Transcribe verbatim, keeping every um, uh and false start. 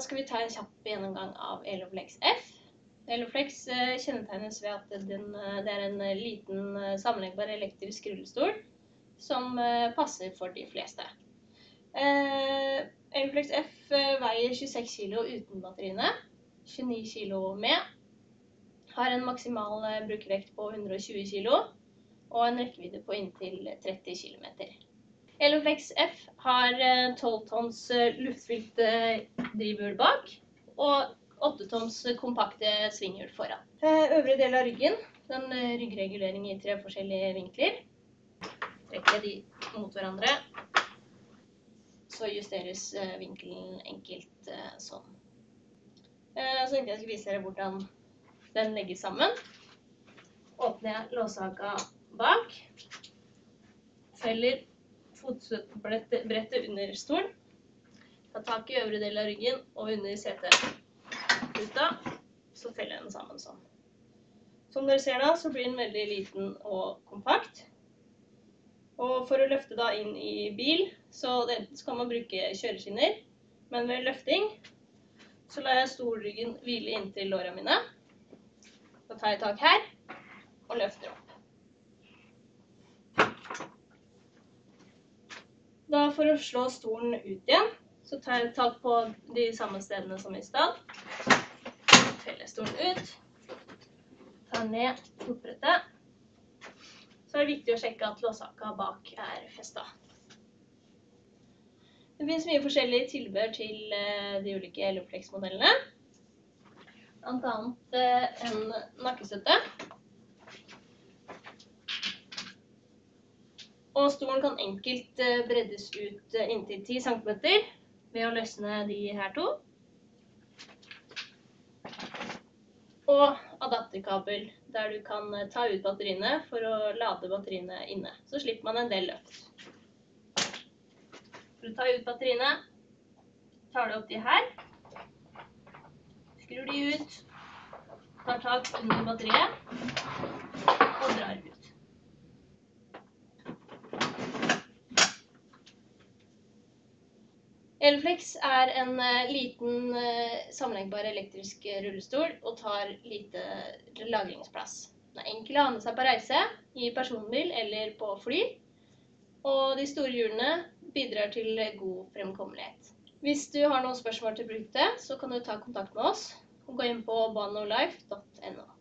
skal vi ta en kjapp gjennomgang av Eloflex F. Eloflex kjennetegnes ved at den, det er en liten sammenleggbar elektrisk rullestol som passer for de fleste. Eh, Eloflex F veier tjueseks kilo uten batteriene, tjueni kilo med, har en maksimal brukervekt på hundre og tjue kilo og en rekkevidde på inntil tretti kilometer. Eloflex F har tolv tons luftfylt drivhjul bak og åtte tons kompakte svinghjul foran. Øvre del av ryggen, den ryggregulering i tre forskjellige vinkler. Trekker de mot hverandre, så justeres vinkelen enkelt sånn. Så tenkte jeg skulle vise dere hvordan den legger sammen. Åpner jeg låshaka bak, feller fotstøttebrettet under stolen, ta tak i øvre del av ryggen og under seteputa, så feller jeg den sammen sånn. Som dere ser da, så blir den veldig liten og kompakt. Og for å løfte da inn i bil, så, det, så kan man bruke kjøreskinner, men ved løfting så lar jeg stolryggen hvile inntil lårene mine. Så tar jeg tak her og løfter opp. Da for å slå stolen ut igjen, så tar jeg tak på de samme stedene som i stad. Feller stolen ut. Tar ned fotbrettet. Så er det viktig å sjekke at låshaka bak er festet. Det finnes mye forskjellige tilbehør til de ulike Eloflex-modellene. Blant annet en nakkestøtte. Og stolen kan enkelt breddes ut inntil ti centimeter ved å løsne de her to. Og adapterkabel, der du kan ta ut batteriene for å lade batteriene inne. Så slipper man en del løft. For å ta ut batteriene, tar du opp de her. Skrur de ut, tar tak under batteriet og drar ut. Eloflex er en liten sammenleggbar elektrisk rullestol og tar lite lagringsplass. Den er enkel å ha med seg på reise, i personbil eller på fly, og de store hjulene bidrar til god fremkommelighet. Hvis du har noen spørsmål til produktet, så kan du ta kontakt med oss og gå inn på banolife punktum no.